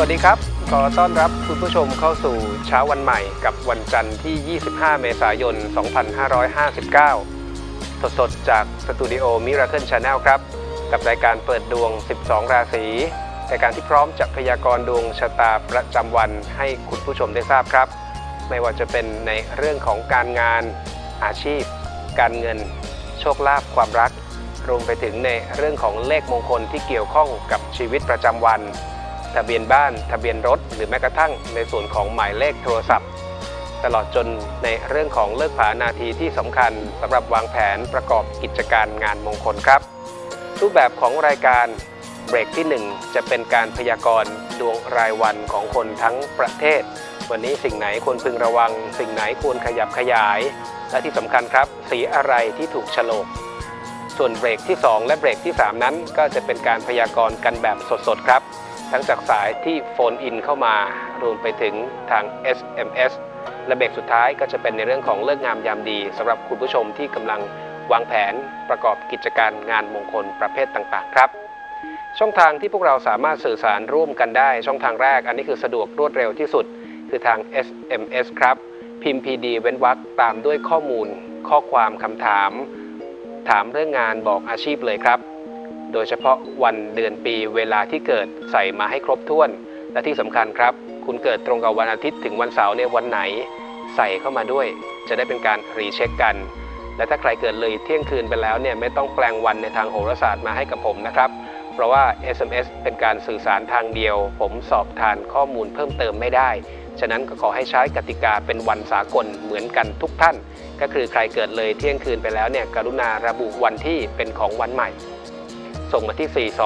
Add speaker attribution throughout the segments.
Speaker 1: วัสดีครับขอต้อนรับคุณผู้ชมเข้าสู่เช้าวันใหม่กับวันจันทร์ที่ 25 เมษายน 2559 สดๆจากสตูดิโอ Miracle Channel ครับกับรายการเปิดดวง 12 ราศีรายการที่พร้อมจะพยากรณ์ดวงชะตาประจำวันให้คุณผู้ชมได้ทราบครับไม่ว่าจะเป็นในเรื่องของการงานอาชีพการเงินโชคลาภความรักรวมไปถึงในเรื่องของเลขมงคลที่เกี่ยวข้องกับชีวิตประจำวันทะเบียนบ้านทะเบียนรถหรือแม้กระทั่งในส่วนของหมายเลขโทรศัพท์ตลอดจนในเรื่องของเลิกผานาทีที่สำคัญสำหรับวางแผนประกอบกิจการงานมงคลครับรูปแบบของรายการเบรกที่ 1จะเป็นการพยากรณ์ดวงรายวันของคนทั้งประเทศวันนี้สิ่งไหนควรพึงระวังสิ่งไหนควรขยับขยายและที่สำคัญครับสีอะไรที่ถูกโฉลกส่วนเบรกที่2และเบรกที่3นั้นก็จะเป็นการพยากรณ์กันแบบสดๆครับทั้งจากสายที่โฟนอินเข้ามารวมไปถึงทาง SMS และเบรกสุดท้ายก็จะเป็นในเรื่องของเลิกงามยามดีสำหรับคุณผู้ชมที่กำลังวางแผนประกอบกิจการงานมงคลประเภทต่างๆครับช่องทางที่พวกเราสามารถสื่อสารร่วมกันได้ช่องทางแรกอันนี้คือสะดวกรวดเร็วที่สุดคือทาง SMS ครับพิมพ์ PD เว้นวรรคตามด้วยข้อมูลข้อความคำถามเรื่องงานบอกอาชีพเลยครับโดยเฉพาะวันเดือนปีเวลาที่เกิดใส่มาให้ครบถ้วนและที่สำคัญครับคุณเกิดตรงกับวันอาทิตย์ถึงวันเสาร์ในวันไหนใส่เข้ามาด้วยจะได้เป็นการรีเช็คกันและถ้าใครเกิดเลยเที่ยงคืนไปแล้วเนี่ยไม่ต้องแปลงวันในทางโหราศาสตร์มาให้กับผมนะครับเพราะว่า SMS เป็นการสื่อสารทางเดียวผมสอบทานข้อมูลเพิ่มเติมไม่ได้ฉะนั้นก็ขอให้ใช้กติกาเป็นวันสากลเหมือนกันทุกท่านก็คือใครเกิดเลยเที่ยงคืนไปแล้วเนี่ยกรุณาระบุวันที่เป็นของวันใหม่ส่งมาที่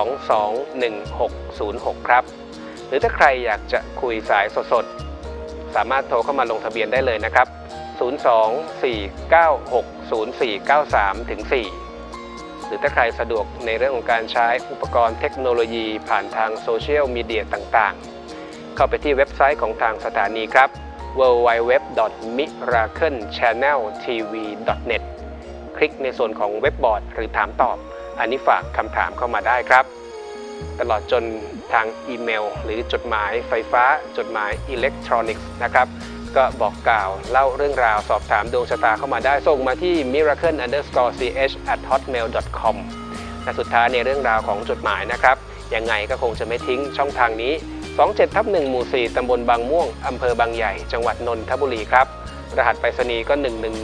Speaker 1: 4221606 ครับหรือถ้าใครอยากจะคุยสายสดๆสามารถโทรเข้ามาลงทะเบียนได้เลยนะครับ 024960493-4 หรือถ้าใครสะดวกในเรื่องของการใช้อุปกรณ์เทคโนโลยีผ่านทางโซเชียลมีเดียต่างๆเข้าไปที่เว็บไซต์ของทางสถานีครับ www.miraclechanneltv.net คลิกในส่วนของเว็บบอร์ดหรือถามตอบอันนี้ฝากคำถามเข้ามาได้ครับตลอดจนทางอีเมลหรือจดหมายไฟฟ้าจดหมายอิเล็กทรอนิกส์นะครับก็บอกกล่าวเล่าเรื่องราวสอบถามดวงชะตาเข้ามาได้ส่งมาที่ miracle_ch@hotmail.com และสุดท้ายในเรื่องราวของจดหมายนะครับยังไงก็คงจะไม่ทิ้งช่องทางนี้27/1 หมู่ 4 ตำบลบางม่วงอำเภอบางใหญ่จังหวัดนนทบุรีครับรหัสไปรษณีย์ก็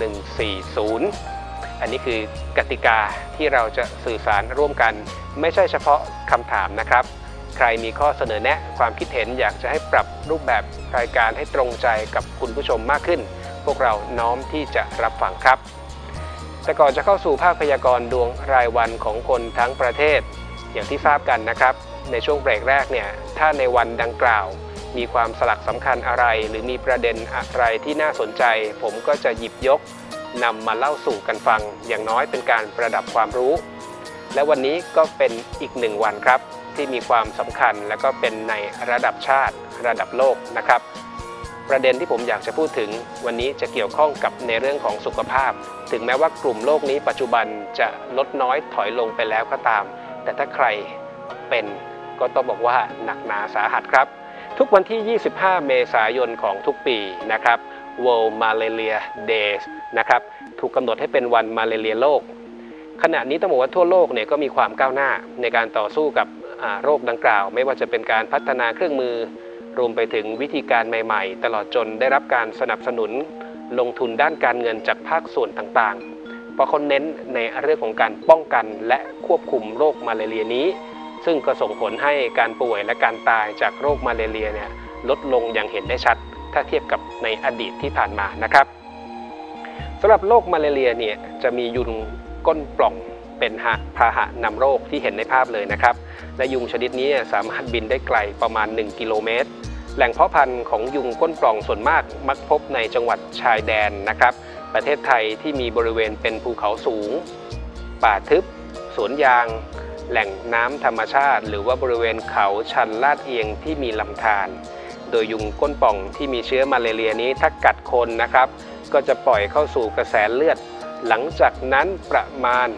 Speaker 1: 11140อันนี้คือกติกาที่เราจะสื่อสารร่วมกันไม่ใช่เฉพาะคำถามนะครับใครมีข้อเสนอแนะความคิดเห็นอยากจะให้ปรับรูปแบบรายการให้ตรงใจกับคุณผู้ชมมากขึ้นพวกเราน้อมที่จะรับฟังครับแต่ก่อนจะเข้าสู่ภาคพยากรณ์ดวงรายวันของคนทั้งประเทศอย่างที่ทราบกันนะครับในช่วงเบรกแรกเนี่ยถ้าในวันดังกล่าวมีความสลักสำคัญอะไรหรือมีประเด็นอะไรที่น่าสนใจผมก็จะหยิบยกนำมาเล่าสู่กันฟังอย่างน้อยเป็นการประดับความรู้และวันนี้ก็เป็นอีกหนึ่งวันครับที่มีความสำคัญและก็เป็นในระดับชาติระดับโลกนะครับประเด็นที่ผมอยากจะพูดถึงวันนี้จะเกี่ยวข้องกับในเรื่องของสุขภาพถึงแม้ว่ากลุ่มโลกนี้ปัจจุบันจะลดน้อยถอยลงไปแล้วก็ตามแต่ถ้าใครเป็นก็ต้องบอกว่าหนักหนาสาหัสครับทุกวันที่ 25 เมษายนของทุกปีนะครับ World Malaria Days นะครับถูกกำหนดให้เป็นวันมาเลเรียโลกขณะนี้ต้องบอกว่าทั่วโลกเนี่ยก็มีความก้าวหน้าในการต่อสู้กับโรคดังกล่าวไม่ว่าจะเป็นการพัฒนาเครื่องมือรวมไปถึงวิธีการใหม่ๆตลอดจนได้รับการสนับสนุนลงทุนด้านการเงินจากภาคส่วนต่างๆเพราะเขาเน้นในเรื่องของการป้องกันและควบคุมโรคมาเลเรียนี้ซึ่งก็ส่งผลให้การป่วยและการตายจากโรคมาเลเรียเนี่ยลดลงอย่างเห็นได้ชัดถ้าเทียบกับในอดีตที่ผ่านมานะครับสำหรับโรคมาเลเรียเนี่ยจะมียุงก้นปล่องเป็นพาหะนำโรคที่เห็นในภาพเลยนะครับและยุงชนิดนี้สามารถบินได้ไกลประมาณ1 กิโลเมตรแหล่งเพาะพันธุ์ของยุงก้นปล่องส่วนมากมักพบในจังหวัดชายแดนนะครับประเทศไทยที่มีบริเวณเป็นภูเขาสูงป่าทึบสวนยางแหล่งน้ำธรรมชาติหรือว่าบริเวณเขาชันลาดเอียงที่มีลำธารโดยยุงก้นป่องที่มีเชื้อมาเลเรียนี้ถ้ากัดคนนะครับก็จะปล่อยเข้าสู่กระแสเลือดหลังจากนั้นประมาณ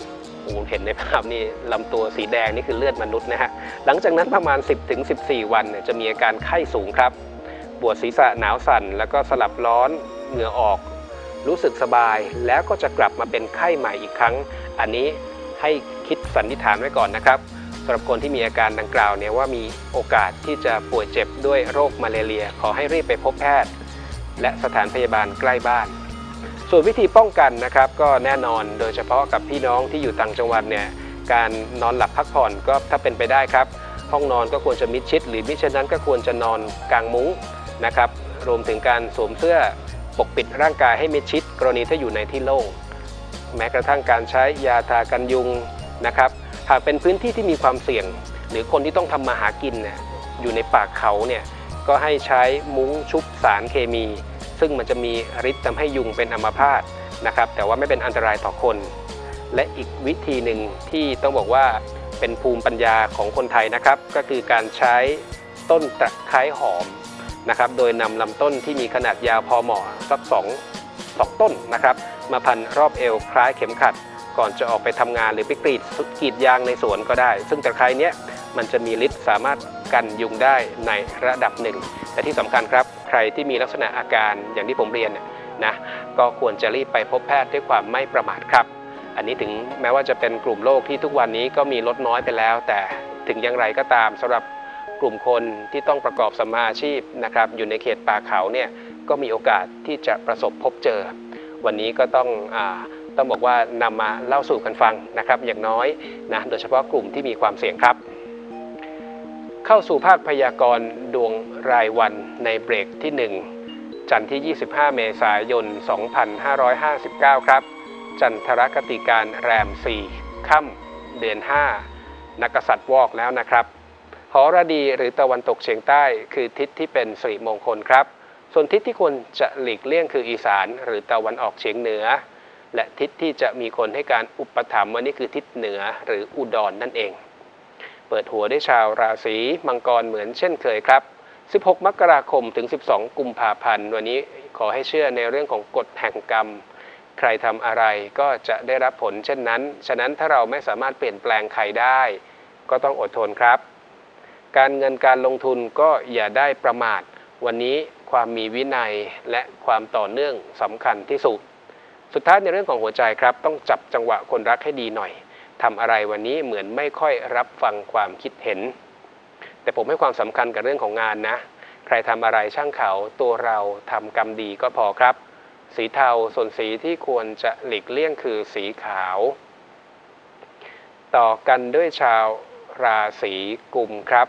Speaker 1: อ้เห็นในภาพนี่ลำตัวสีแดงนี่คือเลือดมนุษย์นะฮะหลังจากนั้นประมาณ 10-14 วันเนี่ยจะมีอาการไข้สูงครับปวดศีรษะหนาวสั่นแล้วก็สลับร้อนเหงื่อออกรู้สึกสบายแล้วก็จะกลับมาเป็นไข้ใหม่อีกครั้งอันนี้ให้คิดสันนิษฐานไว้ก่อนนะครับสำหรับคนที่มีอาการดังกล่าวเนี่ยว่ามีโอกาสที่จะป่วยเจ็บด้วยโรคมาลาเรียขอให้รีบไปพบแพทย์และสถานพยาบาลใกล้บ้านส่วนวิธีป้องกันนะครับก็แน่นอนโดยเฉพาะกับพี่น้องที่อยู่ต่างจังหวัดเนี่ยการนอนหลับพักผ่อนก็ถ้าเป็นไปได้ครับห้องนอนก็ควรจะมิดชิดหรือมิฉะนั้นก็ควรจะนอนกางมุ้งนะครับรวมถึงการสวมเสื้อปกปิดร่างกายให้มิดชิดกรณีถ้าอยู่ในที่โล่งแม้กระทั่งการใช้ยาทากันยุงนะครับหากเป็นพื้นที่ที่มีความเสี่ยงหรือคนที่ต้องทำมาหากินเนี่ยอยู่ในป่าเขาเนี่ยก็ให้ใช้มุ้งชุบสารเคมีซึ่งมันจะมีฤทธิ์ทำให้ยุงเป็นอัมพาตนะครับแต่ว่าไม่เป็นอันตรายต่อคนและอีกวิธีหนึ่งที่ต้องบอกว่าเป็นภูมิปัญญาของคนไทยนะครับก็คือการใช้ต้นตะไคร้หอมนะครับโดยนำลำต้นที่มีขนาดยาวพอเหมาะสัก2ต้นนะครับมาพันรอบเอวคล้ายเข็มขัดก่อนจะออกไปทำงานหรือไปกรีดยางในสวนก็ได้ซึ่งตะไคร้เนี้ยมันจะมีฤทธิ์สามารถกันยุงได้ในระดับหนึ่งแต่ที่สำคัญครับใครที่มีลักษณะอาการอย่างที่ผมเรียนนะก็ควรจะรีบไปพบแพทย์ด้วยความไม่ประมาทครับอันนี้ถึงแม้ว่าจะเป็นกลุ่มโรคที่ทุกวันนี้ก็มีลดน้อยไปแล้วแต่ถึงอย่างไรก็ตามสำหรับกลุ่มคนที่ต้องประกอบสัมมาอาชีพนะครับอยู่ในเขตป่าเขาเนี่ยก็มีโอกาสที่จะประสบพบเจอวันนี้ก็ต้องบอกว่านำมาเล่าสู่กันฟังนะครับอย่างน้อยนะโดยเฉพาะกลุ่มที่มีความเสี่ยงครับเข้าสู่ภาคพยากรณ์ดวงรายวันในเบรกที่1จันทร์ที่ 25 เมษายน 2559 ครับจันทรคติการแรม 4 ค่ำเดือน 5 นักกษัตริย์วอกแล้วนะครับหรดีหรือตะวันตกเฉียงใต้คือทิศที่เป็นสิริมงคลครับส่วนทิศที่ควรจะหลีกเลี่ยงคืออีสานหรือตะวันออกเฉียงเหนือและทิศที่จะมีคนให้การอุปถัมภ์วันนี้คือทิศเหนือหรืออุดร นั่นเองเปิดหัวด้วยชาวราศีมังกรเหมือนเช่นเคยครับ16 มกราคมถึง 12 กุมภาพันธ์วันนี้ขอให้เชื่อในเรื่องของกฎแห่งกรรมใครทำอะไรก็จะได้รับผลเช่นนั้นฉะนั้นถ้าเราไม่สามารถเปลี่ยนแปลงใครได้ก็ต้องอดทนครับการเงินการลงทุนก็อย่าได้ประมาทวันนี้ความมีวินัยและความต่อเนื่องสำคัญที่สุดสุดท้ายในเรื่องของหัวใจครับต้องจับจังหวะคนรักให้ดีหน่อยทำอะไรวันนี้เหมือนไม่ค่อยรับฟังความคิดเห็นแต่ผมให้ความสำคัญกับเรื่องของงานนะใครทำอะไรช่างเขาตัวเราทำกรรมดีก็พอครับสีเทาส่วนสีที่ควรจะหลีกเลี่ยงคือสีขาวต่อกันด้วยชาวราศีกุมครับ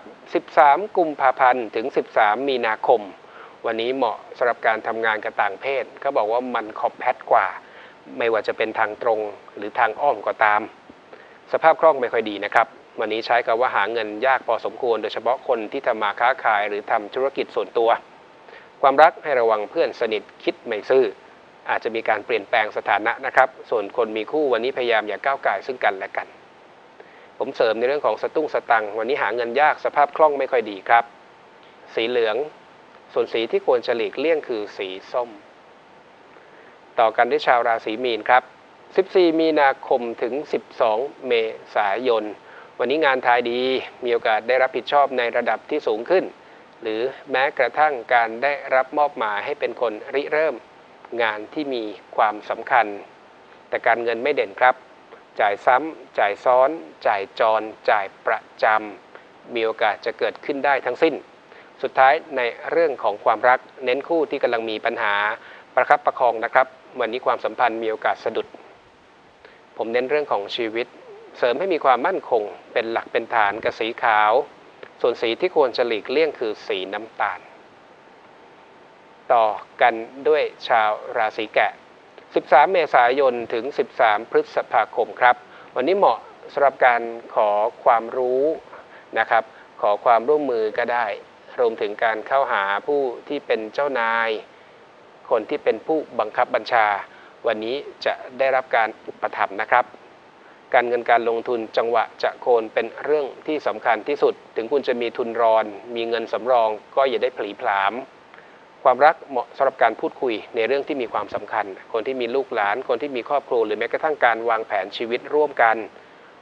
Speaker 1: 13 กุมภาพันธ์ถึง 13 มีนาคมวันนี้เหมาะสำหรับการทำงานกับต่างเพศเขาบอกว่ามันคอมแพคกว่าไม่ว่าจะเป็นทางตรงหรือทางอ้อมก็ตามสภาพคล่องไม่ค่อยดีนะครับวันนี้ใช้คำว่าหาเงินยากพอสมควรโดยเฉพาะคนที่ทำมาค้าขายหรือทำธุรกิจส่วนตัวความรักให้ระวังเพื่อนสนิทคิดไม่ซื่ออาจจะมีการเปลี่ยนแปลงสถานะนะครับส่วนคนมีคู่วันนี้พยายามอย่าก้าวก่ายซึ่งกันและกันผมเสริมในเรื่องของสตุ้งสตังวันนี้หาเงินยากสภาพคล่องไม่ค่อยดีครับสีเหลืองส่วนสีที่ควรจะหลีกเลี่ยงคือสีส้มต่อกันด้วยชาวราศีมีนครับ14 มีนาคมถึง 12 เมษายนวันนี้งานทายดีมีโอกาสได้รับผิดชอบในระดับที่สูงขึ้นหรือแม้กระทั่งการได้รับมอบหมายให้เป็นคนริเริ่มงานที่มีความสำคัญแต่การเงินไม่เด่นครับจ่ายซ้ำจ่ายซ้อนจ่ายจรจ่ายประจำมีโอกาสจะเกิดขึ้นได้ทั้งสิ้นสุดท้ายในเรื่องของความรักเน้นคู่ที่กำลังมีปัญหาประคับประคองนะครับวันนี้ความสัมพันธ์มีโอกาสสะดุดผมเน้นเรื่องของชีวิตเสริมให้มีความมั่นคงเป็นหลักเป็นฐานกับสีขาวส่วนสีที่ควรจะหลีกเลี่ยงคือสีน้ำตาลต่อกันด้วยชาวราศีแกะ13 เมษายนถึง 13 พฤษภาคมครับวันนี้เหมาะสำหรับการขอความรู้นะครับขอความร่วมมือก็ได้รวมถึงการเข้าหาผู้ที่เป็นเจ้านายคนที่เป็นผู้บังคับบัญชาวันนี้จะได้รับการอุปถัมภ์นะครับการเงินการลงทุนจังหวะจะโคนเป็นเรื่องที่สำคัญที่สุดถึงคุณจะมีทุนรอนมีเงินสำรองก็อย่าได้ผลีผลามความรักเหมาะสำหรับการพูดคุยในเรื่องที่มีความสำคัญคนที่มีลูกหลานคนที่มีครอบครัวหรือแม้กระทั่งการวางแผนชีวิตร่วมกัน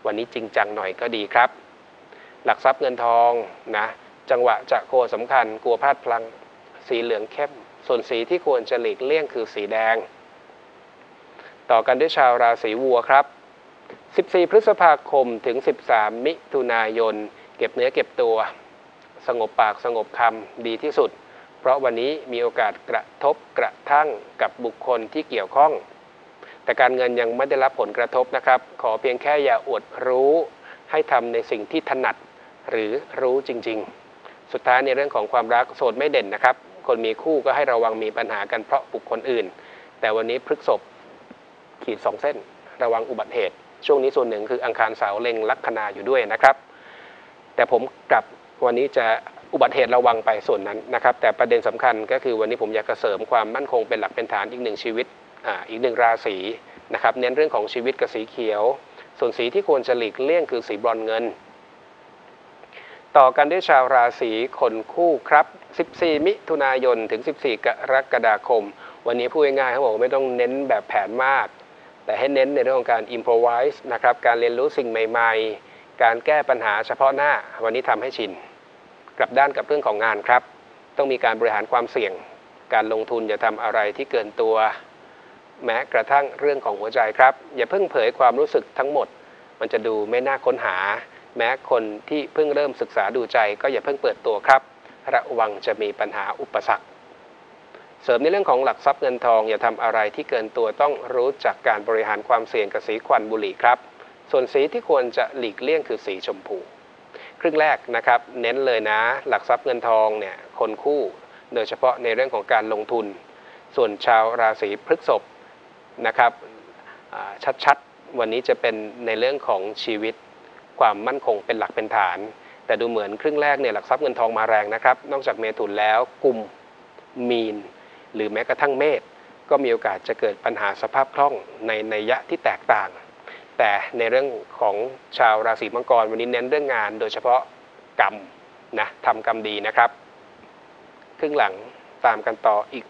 Speaker 1: วันนี้จริงจังหน่อยก็ดีครับหลักทรัพย์เงินทองนะจังหวะจะโคสำคัญกลัวพลาดพลั้งสีเหลืองเข้มส่วนสีที่ควรจะหลีกเลี่ยงคือสีแดงต่อกันด้วยชาวราศีวัวครับ14 พฤษภาคมถึง 13 มิถุนายนเก็บเนื้อเก็บตัวสงบปากสงบคำดีที่สุดเพราะวันนี้มีโอกาสกระทบกระทั่งกับบุคคลที่เกี่ยวข้องแต่การเงินยังไม่ได้รับผลกระทบนะครับขอเพียงแค่อย่าอวดรู้ให้ทำในสิ่งที่ถนัดหรือรู้จริงๆสุดท้ายในเรื่องของความรักโสดไม่เด่นนะครับคนมีคู่ก็ให้ระวังมีปัญหากันเพราะบุคคลอื่นแต่วันนี้พฤษภขีด2 เส้นระวังอุบัติเหตุช่วงนี้ส่วนหนึ่งคืออังคารเสาร์เล็งลัคนาอยู่ด้วยนะครับแต่ผมกลับวันนี้จะอุบัติเหตุระวังไปส่วนนั้นนะครับแต่ประเด็นสำคัญก็คือวันนี้ผมอยากจะเสริมความมั่นคงเป็นหลักเป็นฐานอีกหนึ่งชีวิตอีกหนึ่งราศีนะครับเน้นเรื่องของชีวิตกับสีเขียวส่วนสีที่ควรจะหลีกเลี่ยงคือสีบรอนซ์เงินต่อกันด้วยชาวราศีคนคู่ครับ14 มิถุนายนถึง 14 กรกฎาคมวันนี้พูดง่ายๆเขาบอกไม่ต้องเน้นแบบแผนมากแต่ให้เน้นในเรื่องของการ improvise นะครับการเรียนรู้สิ่งใหม่ๆการแก้ปัญหาเฉพาะหน้าวันนี้ทำให้ชินกลับด้านกับเรื่องของงานครับต้องมีการบริหารความเสี่ยงการลงทุนอย่าทำอะไรที่เกินตัวแม้กระทั่งเรื่องของหัวใจครับอย่าเพิ่งเผยความรู้สึกทั้งหมดมันจะดูไม่น่าค้นหาแม้คนที่เพิ่งเริ่มศึกษาดูใจก็อย่าเพิ่งเปิดตัวครับระวังจะมีปัญหาอุปสรรคเสริมในเรื่องของหลักทรัพย์เงินทองอย่าทำอะไรที่เกินตัวต้องรู้จักการบริหารความเสี่ยงกับสีควันบุหรี่ครับส่วนสีที่ควรจะหลีกเลี่ยงคือสีชมพูครึ่งแรกนะครับเน้นเลยนะหลักทรัพย์เงินทองเนี่ยคนคู่โดยเฉพาะในเรื่องของการลงทุนส่วนชาวราศีพฤษภนะครับชัดๆวันนี้จะเป็นในเรื่องของชีวิตความมั่นคงเป็นหลักเป็นฐานแต่ดูเหมือนครึ่งแรกเนี่ยหลักทรัพย์เงินทองมาแรงนะครับนอกจากเมถุนแล้วกุมมีนหรือแม้กระทั่งเมษก็มีโอกาสจะเกิดปัญหาสภาพคล่องในนัยยะที่แตกต่างแต่ในเรื่องของชาวราศีมังกรวันนี้เน้นเรื่องงานโดยเฉพาะกรรมนะทำกรรมดีนะครับครึ่งหลังตามกันต่ออีก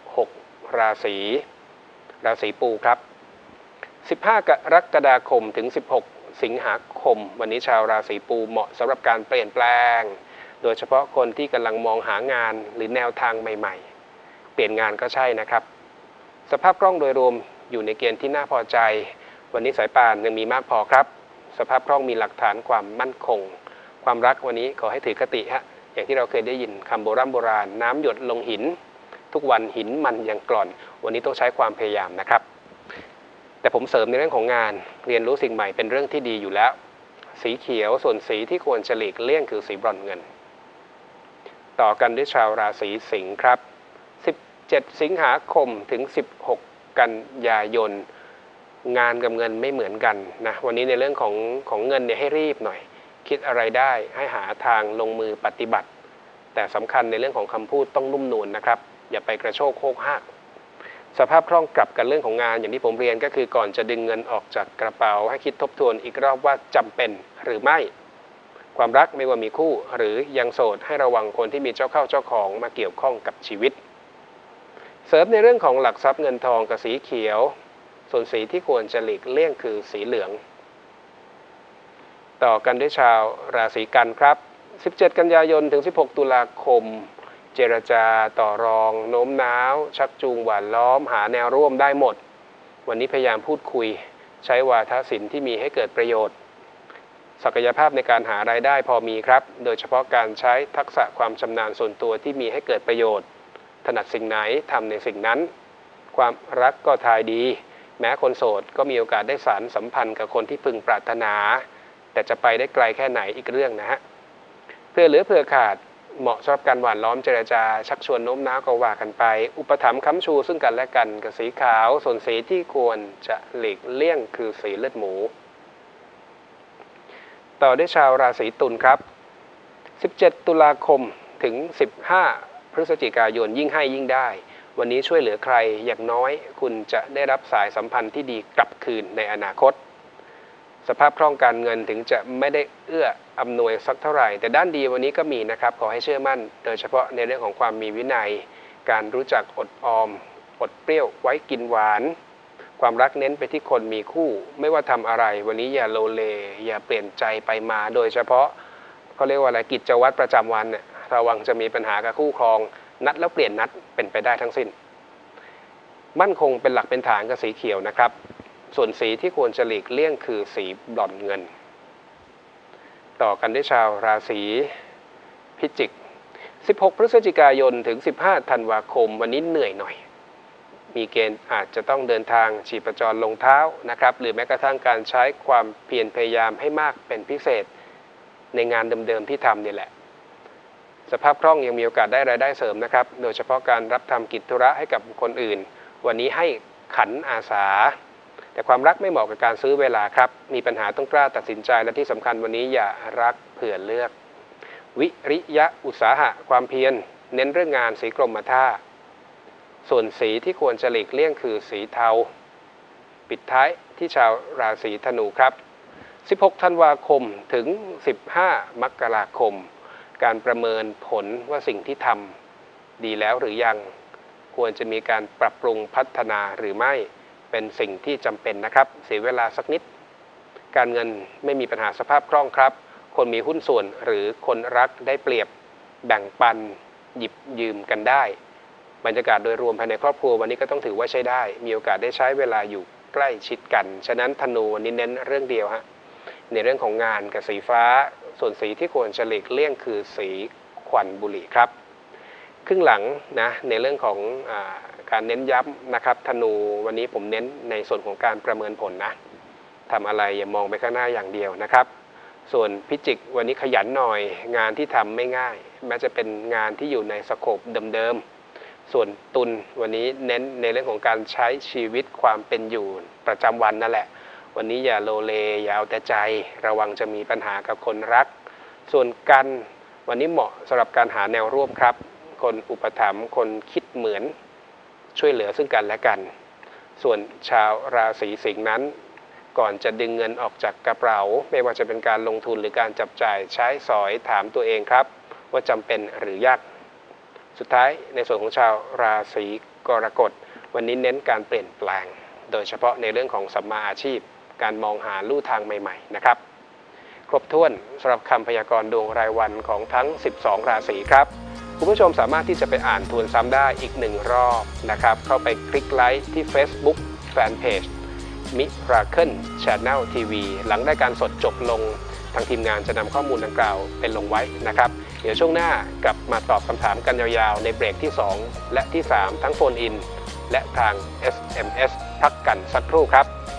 Speaker 1: 6ราศีปูครับ15 กรกฎาคมถึง16 สิงหาคมวันนี้ชาวราศีปูเหมาะสำหรับการเปลี่ยนแปลงโดยเฉพาะคนที่กำลังมองหางานหรือแนวทางใหม่ๆเปลี่ยนงานก็ใช่นะครับสภาพคล่องโดยรวมอยู่ในเกณฑ์ที่น่าพอใจวันนี้สายป่านยังมีมากพอครับสภาพคล่องมีหลักฐานความมั่นคงความรักวันนี้ขอให้ถือคติฮะอย่างที่เราเคยได้ยินคำโบราณน้ำหยดลงหินทุกวันหินมันยังกร่อนวันนี้ต้องใช้ความพยายามนะครับแต่ผมเสริมในเรื่องของงานเรียนรู้สิ่งใหม่เป็นเรื่องที่ดีอยู่แล้วสีเขียวส่วนสีที่ควรจะหลีกเลี่ยงคือสีบรอนซ์เงินต่อกันด้วยชาวราศีสิงห์ครับ17 สิงหาคมถึง16 กันยายนงานกับเงินไม่เหมือนกันนะวันนี้ในเรื่องของเงินเนี่ยให้รีบหน่อยคิดอะไรได้ให้หาทางลงมือปฏิบัติแต่สำคัญในเรื่องของคำพูดต้องนุ่มนวลนะครับอย่าไปกระโชกโคกหักสภาพคล่องกลับกันเรื่องของงานอย่างที่ผมเรียนก็คือก่อนจะดึงเงินออกจากกระเป๋าให้คิดทบทวนอีกรอบว่าจำเป็นหรือไม่ความรักไม่ว่ามีคู่หรือยังโสดให้ระวังคนที่มีเจ้าเข้าเจ้าของมาเกี่ยวข้องกับชีวิตเสริมในเรื่องของหลักทรัพย์เงินทองกับสีเขียวส่วนสีที่ควรจะหลีกเลี่ยงคือสีเหลืองต่อกันด้วยชาวราศีกันครับ17 กันยายนถึง16 ตุลาคมเจรจาต่อรองโน้มน้าวชักจูงหวานล้อมหาแนวร่วมได้หมดวันนี้พยายามพูดคุยใช้วาทศิลป์ที่มีให้เกิดประโยชน์ศักยภาพในการหารายได้พอมีครับโดยเฉพาะการใช้ทักษะความชำนาญส่วนตัวที่มีให้เกิดประโยชน์ถนัดสิ่งไหนทำในสิ่งนั้นความรักก็ทายดีแม้คนโสดก็มีโอกาสได้สานสัมพันธ์กับคนที่พึงปรารถนาแต่จะไปได้ไกลแค่ไหนอีกเรื่องนะฮะเพื่อเหลือเผื่อขาดเหมาะสำหรับการหว่านล้อมเจรจาชักชวนโน้มน้าวก็ว่ากันไปอุปถัมภ์ค้ำชูซึ่งกันและกันกับสีขาวส่วนสีที่ควรจะหลีกเลี่ยงคือสีเลือดหมูต่อด้วยชาวราศีตุลครับ17 ตุลาคมถึง15 พฤศจิกายนยิ่งให้ยิ่งได้วันนี้ช่วยเหลือใครอย่างน้อยคุณจะได้รับสายสัมพันธ์ที่ดีกลับคืนในอนาคตสภาพคล่องการเงินถึงจะไม่ได้เอื้ออำนวยสักเท่าไหร่แต่ด้านดีวันนี้ก็มีนะครับขอให้เชื่อมั่นโดยเฉพาะในเรื่องของความมีวินัยการรู้จักอดออมอดเปรี้ยวไว้กินหวานความรักเน้นไปที่คนมีคู่ไม่ว่าทำอะไรวันนี้อย่าโลเลอย่าเปลี่ยนใจไปมาโดยเฉพาะเขาเรียกว่าอะไรกิจวัตรประจำวันเนี่ยระวังจะมีปัญหากับคู่ครองนัดแล้วเปลี่ยนนัดเป็นไปได้ทั้งสิ้นมั่นคงเป็นหลักเป็นฐานกับสีเขียวนะครับส่วนสีที่ควรจะหลีกเลี่ยงคือสีบรอนซ์เงินต่อกันด้วยชาวราศีพิจิก16 พฤศจิกายนถึง15 ธันวาคมวันนี้เหนื่อยหน่อยมีเกณฑ์อาจจะต้องเดินทางชีพจรลงเท้านะครับหรือแม้กระทั่งการใช้ความเพียรพยายามให้มากเป็นพิเศษในงานเดิมๆที่ทำนี่แหละสภาพคล่องยังมีโอกาสได้รายได้เสริมนะครับโดยเฉพาะการรับทำกิจธุระให้กับบุคคลอื่นวันนี้ให้ขันอาสาแต่ความรักไม่เหมาะกับการซื้อเวลาครับมีปัญหาต้องกล้าตัดสินใจและที่สำคัญวันนี้อย่ารักเผื่อเลือกวิริยะอุตสาหะความเพียรเน้นเรื่องงานสีกรมท่าส่วนสีที่ควรจะหลีกเลี่ยงคือสีเทาปิดท้ายที่ชาวราศีธนูครับ16 ธันวาคมถึง15 มกราคมการประเมินผลว่าสิ่งที่ทำดีแล้วหรือยังควรจะมีการปรับปรุงพัฒนาหรือไม่เป็นสิ่งที่จำเป็นนะครับเสียเวลาสักนิดการเงินไม่มีปัญหาสภาพคล่องครับคนมีหุ้นส่วนหรือคนรักได้เปรียบแบ่งปันหยิบยืมกันได้บรรยากาศโดยรวมภายในครอบครัววันนี้ก็ต้องถือว่าใช้ได้มีโอกาสได้ใช้เวลาอยู่ใกล้ชิดกันฉะนั้นธนูวันนี้เน้นเรื่องเดียวฮะในเรื่องของงานกับสีฟ้าส่วนสีที่ควรจะหลีกเลี่ยงคือสีควันบุหรี่ครับครึ่งหลังนะในเรื่องของการเน้นย้ำนะครับธนูวันนี้ผมเน้นในส่วนของการประเมินผลนะทำอะไรอย่ามองไปข้างหน้าอย่างเดียวนะครับส่วนพิจิกวันนี้ขยันหน่อยงานที่ทำไม่ง่ายแม้จะเป็นงานที่อยู่ในสโคปเดิมๆส่วนตุลวันนี้เน้นในเรื่องของการใช้ชีวิตความเป็นอยู่ประจำวันนั่นแหละวันนี้อย่าโลเลอย่าเอาแต่ใจระวังจะมีปัญหากับคนรักส่วนกันวันนี้เหมาะสำหรับการหาแนวร่วมครับคนอุปถัมภ์คนคิดเหมือนช่วยเหลือซึ่งกันและกันส่วนชาวราศีสิงห์นั้นก่อนจะดึงเงินออกจากกระเป๋าไม่ว่าจะเป็นการลงทุนหรือการจับจ่ายใช้สอยถามตัวเองครับว่าจำเป็นหรือยากสุดท้ายในส่วนของชาวราศีกรกฎวันนี้เน้นการเปลี่ยนแปลงโดยเฉพาะในเรื่องของสัมมาอาชีพการมองหาลู่ทางใหม่ๆนะครับครบถ้วนสำหรับคำพยากรณ์ดวงรายวันของทั้ง12 ราศีครับคุณผู้ชมสามารถที่จะไปอ่านทวนซ้ำได้อีก1 รอบนะครับเข้าไปคลิกไลค์ที่ Facebook Fanpage Miracle Channel TV หลังรายการสดจบลงทางทีมงานจะนำข้อมูลดังกล่าวเป็นลงไว้นะครับเดี๋ยวช่วงหน้ากลับมาตอบคำถามกันยาวๆในเบรกที่2และที่3ทั้งโฟนอินและทาง SMS พักกันสักครู่ครับ